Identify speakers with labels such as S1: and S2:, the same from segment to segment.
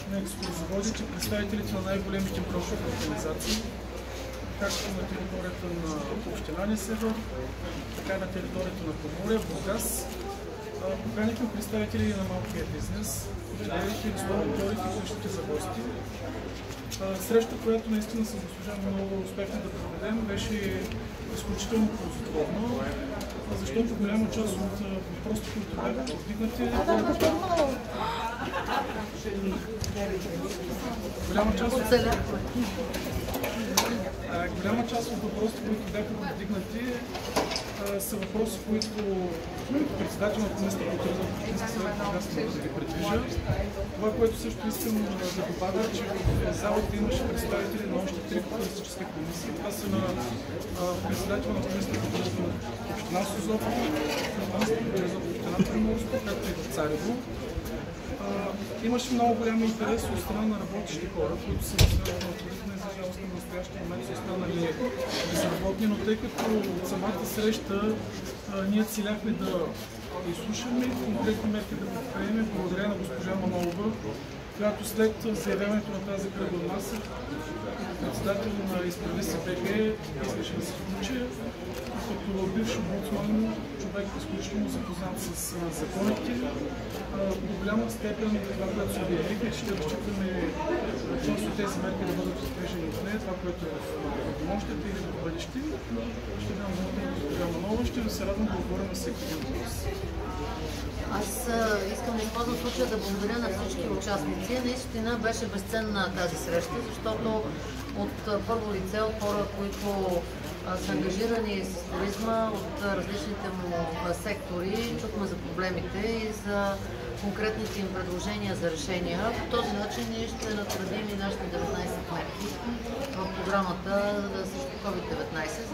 S1: на екскурзоводите, представителите на най-големите браншови организации, както на територията на община Несебър, така и на територията на Поморие, Бургас. Поканихме представители на малкия бизнес, хотелиерите, ресторантьорите и къщите за гости. Среща, която наистина с госпожа много успехме да проведем, беше изключително ползотворна, защото голяма част от въпросите, които бяха повдигнати, голяма част от въпросите, които бяха повдигнати, са въпроси, които председател на комисията по туризъм в Общински съвет може да ги предвижа. Това, което също искам да добавя, че в залата имаше представители на още 3 туристически комисии. Това са на председател на комисията по туризъм в Община Созопол, на комисията по туризъм в Община Приморско, както и в Царево. Имаше много голям интерес от страна на работещи хора, които са в сферата на туризма и за жалост на настоящия момент са останали безработни, но тъй като от самата среща ние целяхме да изслушаме и конкретни мерки да предприемем, благодаря на госпожа Манолова, която след заявяването на тази кръгла маса, председател на Изправи се БГ, искаше да се включи, като бивш омбудсман, човек изключително запознат с законите. До голяма степен това, което се обявихме, че ще разчитаме част от тези мерки да бъдат успешни от нея, това, което е в правомощията или в бъдеще. Ще дам думата на госпожа Манолова, ще ви се радвам да отговоря на всеки въпрос.
S2: Аз искам да използвам случая да благодаря на всички участници. Наистина беше безценна тази среща, защото от първо лице, от хора, които са ангажирани с туризма, от различните му сектори, чухме за проблемите и за конкретните им предложения за решения. По този начин ние ще надградим и нашите 19 мерки в програмата срещу COVID-19 за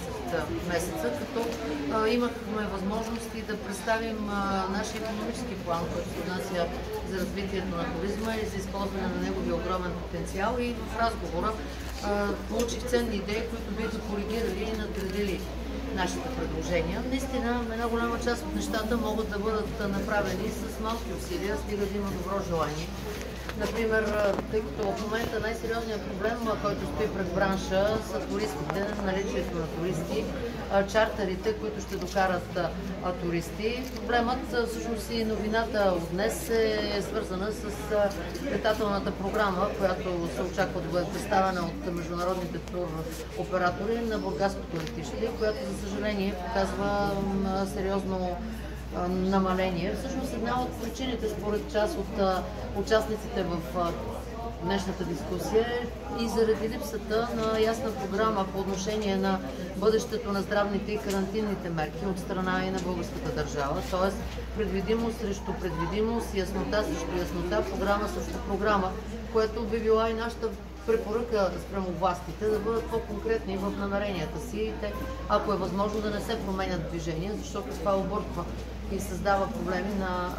S2: 19 месеца, като имахме възможности да представим нашия икономически план, който се отнася за развитието на туризма и за използване на неговия огромен потенциал, и в разговора получих ценни идеи, които биха коригирали и надградили нашите предложения. Наистина, една голяма част от нещата могат да бъдат направени с малки усилия, стига да има добро желание. Например, тъй като в момента най-сериозният проблем, който стои пред бранша, са туристите, наличието на туристи, чартерите, които ще докарат туристи. Проблемът, всъщност и новината от днес е свързана с летателната програма, която се очаква да бъде представена от международните туроператори на Бургаското летище, която за съжаление показва сериозно намаление. Всъщност една от причините, според част от участниците в днешната дискусия, и заради липсата на ясна програма по отношение на бъдещето на здравните и карантинните мерки от страна и на българската държава, т.е. предвидимост срещу предвидимост, яснота срещу яснота, програма срещу програма, което би била и нашата препоръка спрямо властите да бъдат по-конкретни в намеренията си и те, ако е възможно, да не се променят движения, защото това обърква и създава проблеми на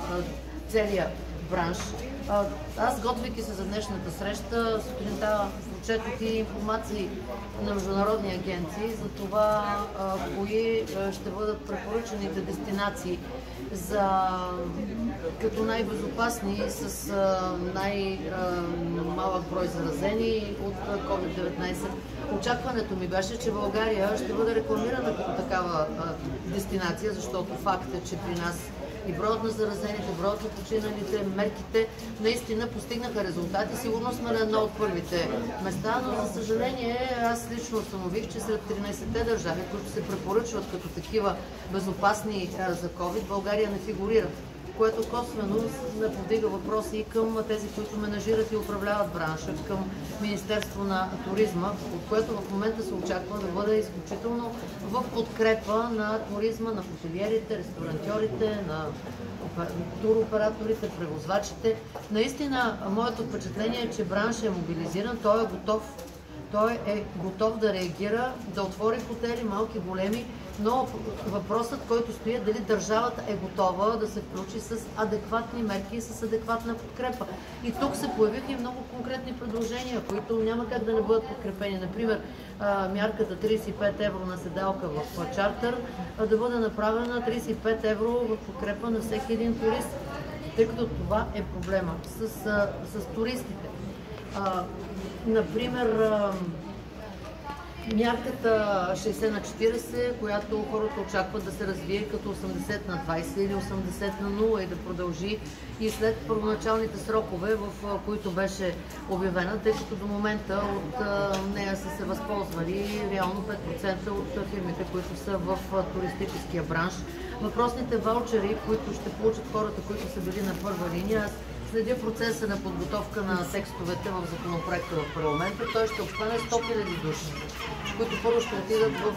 S2: целия бранш. Аз, готвейки се за днешната среща, сутринта прочетох и информации на международни агенции за това кои ще бъдат препоръчаните дестинации като най-безопасни с най-малък брой заразени от COVID-19. Очакването ми беше, че България ще бъде рекламирана като такава дестинация, защото факт е, че при нас и броят на заразените, броят на починалите, мерките наистина постигнаха резултати. Сигурно сме на едно от първите места, но за съжаление аз лично установих, че сред 13-те държави, които се препоръчват като такива безопасни за COVID, България не фигурира, което косвено ме повдига въпроси и към тези, които менажират и управляват бранша, към Министерство на туризма, от което в момента се очаква да бъде изключително в подкрепа на туризма, на хотелиерите, ресторантьорите, на туроператорите, превозвачите. Наистина, моето впечатление е, че браншът е мобилизиран, той е готов да реагира, да отвори хотели, малки, големи, но въпросът, който стои, е дали държавата е готова да се включи с адекватни мерки и с адекватна подкрепа. И тук се появиха и много конкретни предложения, които няма как да не бъдат подкрепени. Например, мярката 35 евро на седалка в чартер да бъде направена 35 евро в подкрепа на всеки един турист. тъй като това е проблема с туристите. Например, мярката 60/40, която хората очакват да се развие като 80/20 или 80/0 и да продължи и след първоначалните срокове, в които беше обявена, тъй като до момента от нея са се възползвали реално 5% от фирмите, които са в туристическия бранш. Въпросните ваучери, които ще получат хората, които са били на първа линия, следя процеса на подготовка на текстовете в законопроекта в парламента. Той ще обхване 100 000 души, които първо ще отидат в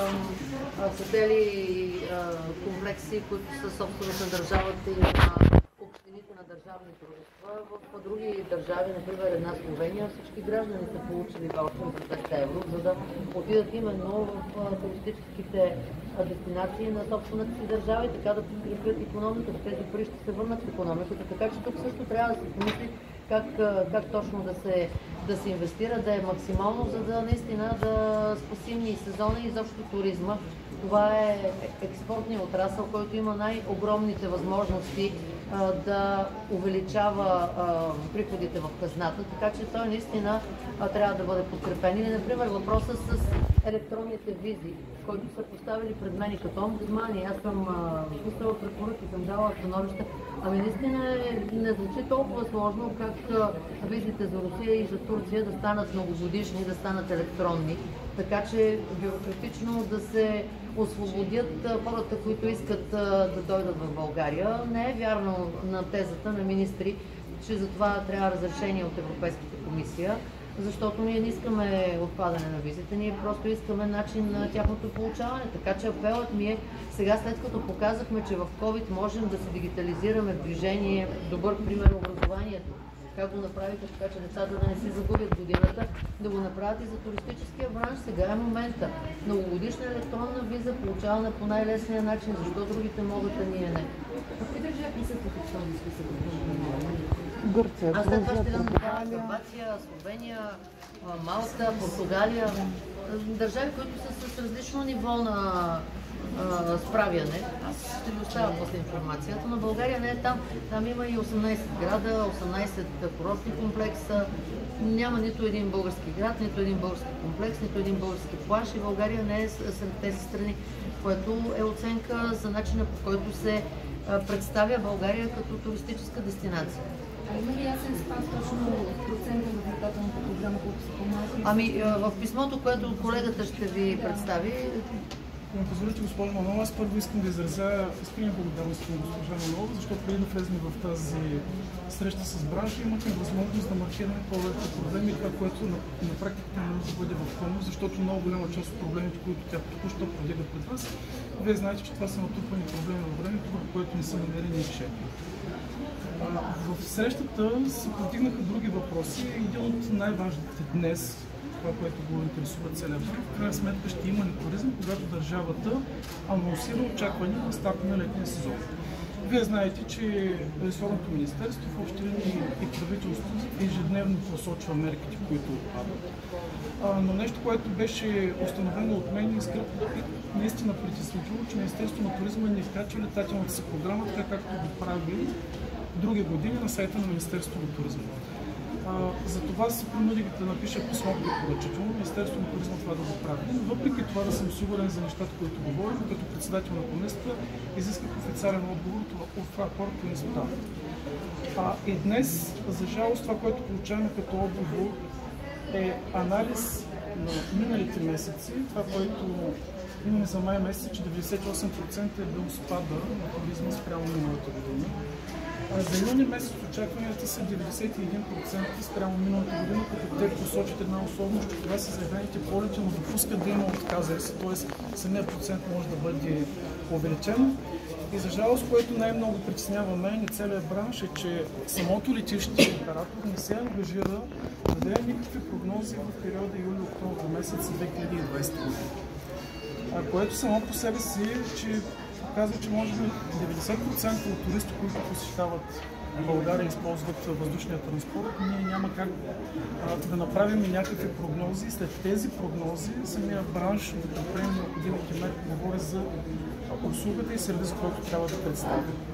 S2: хотели и комплекси, които са собственост на държавата и на общините на държавни дружества. В други държави, например една Словения, всички граждани са получили ваучер за 200 евро, за да отидат именно в туристическите дестинации на собствената си държава и така да подкрепят икономиката. Тези пари ще се върнат в икономиката, така че тук също трябва да се помисли как точно да се инвестира, да е максимално, за да наистина да спасим и сезона и изобщо туризма. Това е експортният отрасъл, който има най-огромните възможности да увеличава приходите в хазната, така че той наистина трябва да бъде подкрепен. Или, например, въпросът с електронните визи, който са поставили пред мен и като омбудсман, аз съм писала препоръки, съм дала становища. Ами наистина не звучи толкова сложно, как визите за Русия и за Турция да станат многогодишни, да станат електронни. Така че бюрократично да се освободят хората, които искат да дойдат в България. Не е вярно на тезата на министри, че за това трябва разрешение от Европейската комисия, защото ние не искаме отпадане на визите, ние просто искаме начин на тяхното получаване. Така че апелът ми е сега, след като показахме, че в COVID можем да се дигитализираме в движение, добър пример образованието, как го направите така, че децата да не си загубят годината, да го направят и за туристическия бранш. Сега е момента. Многогодишна електронна виза, получавана по най-лесния начин, защо другите могат, а ние не. Какви държави присъстват в този списък?
S3: Гърция,
S2: аз след това ще дам Хърватия, Словения, Малта, Португалия. Държави, които са с различно ниво на справяне. Аз ще ви оставя после информацията, но България не е там. Там има и 18 града, 18 курортни комплекса. Няма нито един български град, нито един български комплекс, нито един български плаж и България не е сред тези страни, което е оценка за начина, по който се представя България като туристическа дестинация.
S4: Има ли ясен спад точно процента на летателната програма, колко са по-малки?
S2: Ами в писмото, което колегата ще ви представи.
S1: Ако ме позволите, госпожа Манова, аз първо искам да изразя искрени благодарности на госпожа Манова, защото преди да влезем в тази среща с бранша, имахме възможност да маркираме повече проблеми, това, което на практика не може да бъде в помощ, защото много голяма част от проблемите, които тя току-що повдига пред вас, вие знаете, че това са натрупани проблеми във времето, в което не са намерени решения. В срещата се повдигнаха други въпроси. Един от най-важните днес, това, което го интересува целият бранш, в крайна сметка ще има ли туризъм, когато държавата анонсира очакване на старта на летния сезон. Вие знаете, че ресорното министерство, в общи линии и правителството ежедневно посочва мерките, които отпадат. Но нещо, което беше установено от мен, наистина притеснително, че Министерството на туризма не вкачва летателната си програма, така както го прави други години на сайта на Министерството на туризма. Затова се принудих да напиша писмо препоръчително Министерството на туризма това да го прави. Въпреки това да съм сигурен за нещата, които говорим, като председател на комисията, изисках официален отговор от това хора, които не задават. И днес, за жалост, това, което получаваме като отговор е анализ на миналите месеци, това, което имаме за май месец, че 98% е бил спада на туризма спрямо миналата година. За юни месец очакванията са 91% спрямо миналата година, като те посочат една особеност, че това са заявените полети, но допускат да има отказали се, т.е. самият процент може да бъде увеличен. И за жалост, което най-много притеснява мен и целият бранш е, че самото летище оператор не се ангажира да даде никакви прогнози в периода юли-октомври месец 2020 година. Което само по себе си, че казва, че може би 90% от туристи, които посещават България и използват въздушния транспорт, ние няма как да направим някакви прогнози. След тези прогнози самия бранш да предприеме необходимите мерки, говори за услугата и сервиса, който трябва да представи.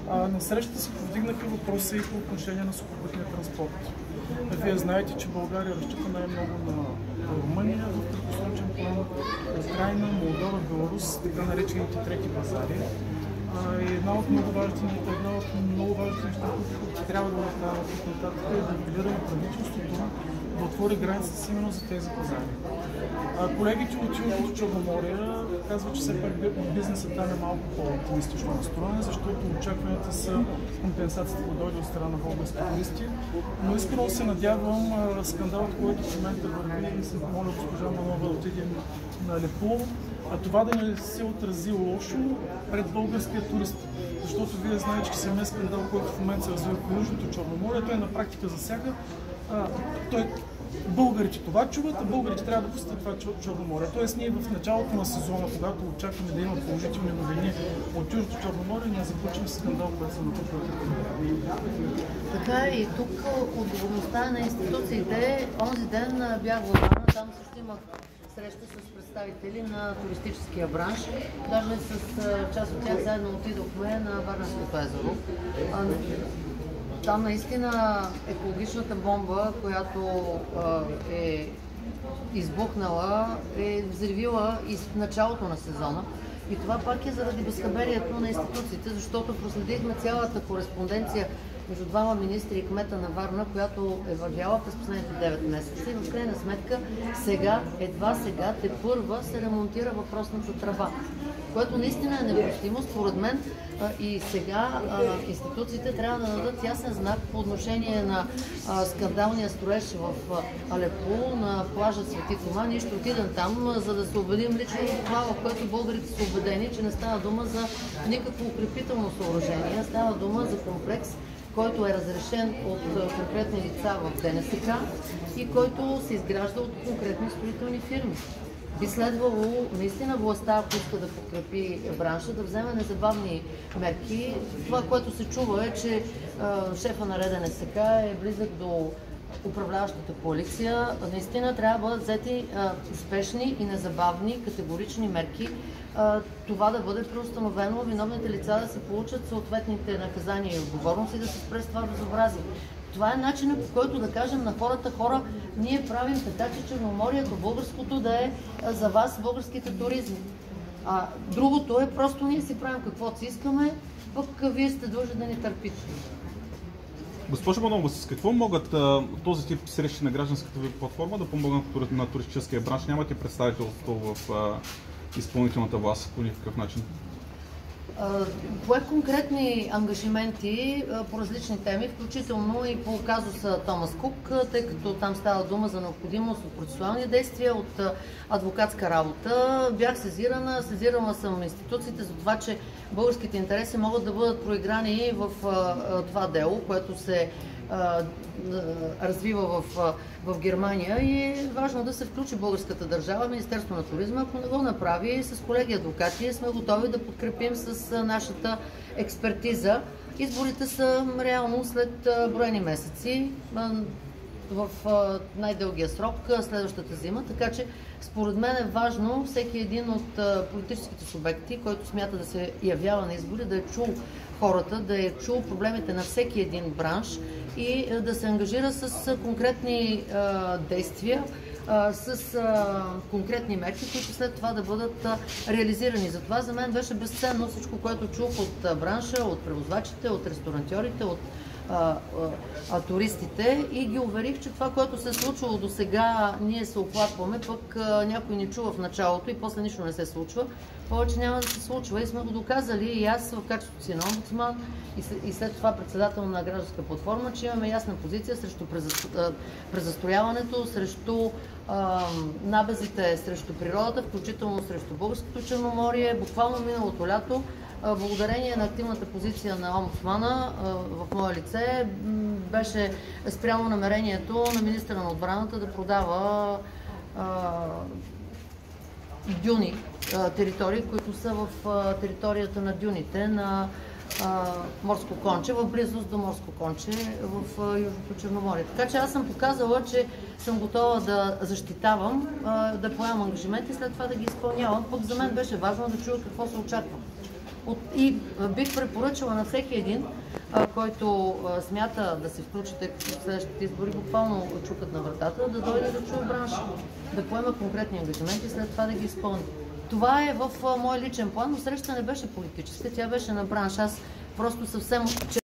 S1: На срещата се повдигнаха въпроси и по отношение на сухопътния транспорт. Вие знаете, че България разчита най-много на Румъния в краткосрочен план, Украйна, Молдова, Беларус, така наречените трети пазари. И една от много важните неща, които трябва да направят от нататък, е да апелираме правителството да отвори границата си именно за тези пазари. Колегите от Южното Черноморие казват, че все пак бизнесът там е малко по-оптимистично настроен, защото очакванията са компенсацията да дойде от страна на български туристи. Но искрено се надявам скандалът, който в момента върви, и се моля госпожа Манова да отиде на Алепу, това да не се отрази лошо пред българския турист. Защото вие знаете, че самия скандал, който в момента се развива по Южното Черноморие, той на практика засяга българите това чуват, а българите трябва да посетят това Черноморие. Тоест ние в началото на сезона, когато очакваме да има положителни новини от Южното Черноморие, ние започваме скандал, който се натрупва.
S2: Така и тук отговорността на институциите. Онзи ден бях в Варна, там също имах среща с представители на туристическия бранш. Даже с част от тях заедно отидохме на Варненското езеро. Там наистина екологичната бомба, която е избухнала, е взривила и в началото на сезона. И това пак е заради безхаберието на институциите, защото проследихме цялата кореспонденция между двама министри и кмета на Варна, която е вървяла през последните 9 месеца и в крайна сметка едва сега тепърва се ремонтира въпросната тръба, което наистина е недопустимо. Според мен и сега институциите трябва да дадат ясен знак по отношение на скандалния строеж в Алепу, на плажа Свети Тома. Ние ще отидем там, за да се убедим лично в това, в което българите са убедени, че не става дума за никакво укрепително съоръжение, става дума за комплекс, който е разрешен от конкретни лица в ДНСК и който се изгражда от конкретни строителни фирми. Би следвало наистина властта, ако иска да подкрепи бранша, да вземе незабавни мерки. Това, което се чува е, че шефа на РДНСК е близък до управляващата коалиция. Наистина трябва да бъдат взети спешни и незабавни категорични мерки. Това да бъде преустановено, виновните лица да се получат съответните наказания и отговорности и да се спре с това безобразие. Това е начинът, по който да кажем на хора, ние правим така, че Черноморието, българското да е за вас, българските туризми. Другото е просто ние си правим каквото си искаме, пък вие сте длъжни да ни търпите.
S5: Госпожо Манова, с какво могат този тип срещи на гражданската ви платформа да помогнат на туристическия бранш? Нямате представителство в изпълнителната власт по никакъв начин?
S2: Поех конкретни ангажименти по различни теми, включително и по казуса Томас Кук, тъй като там става дума за необходимост от процесуални действия, от адвокатска работа. Бях сезирала съм институциите за това, че българските интереси могат да бъдат проиграни в това дело, което се развива в Германия и е важно да се включи българската държава, Министерство на туризма. Ако не го направи, с колеги адвокати сме готови да подкрепим с нашата експертиза. Изборите са реално след броени месеци, в най-дългия срок, следващата зима, така че според мен е важно всеки един от политическите субекти, който смята да се явява на избори, да е чул хората, да е чул проблемите на всеки един бранш и да се ангажира с конкретни действия, с конкретни мерки, които след това да бъдат реализирани. Затова за мен беше безценно всичко, което чух от бранша, от превозвачите, от ресторантьорите, от туристите и ги уверих, че това, което се е случвало до сега, ние се оплакваме, пък някой ни чува в началото и после нищо не се случва. Повече няма да се случва и сме го доказали и аз в качеството си на омбудсман и след това председател на гражданска платформа, че имаме ясна позиция срещу презастрояването, срещу набезите, срещу природата, включително срещу българското Черноморие. Буквално миналото лято, благодарение на активната позиция на омбудсмана в мое лице, беше спрямо намерението на министъра на отбраната да продава дюни, територии, които са в територията на дюните на Морско Конче, в близост до Морско Конче в Южното Черноморие. Така че аз съм показала, че съм готова да защитавам, да поемам ангажименти и след това да ги изпълнявам. Пък за мен беше важно да чуя какво се очаква И бих препоръчала на всеки един, който смята да се включи, тъй като следващите избори буквално чукат на вратата, да дойде да чуе бранша, да поема конкретни ангажименти и след това да ги изпълни. Това е в мой личен план, но срещата не беше политическа, тя беше на бранш. Аз просто съвсем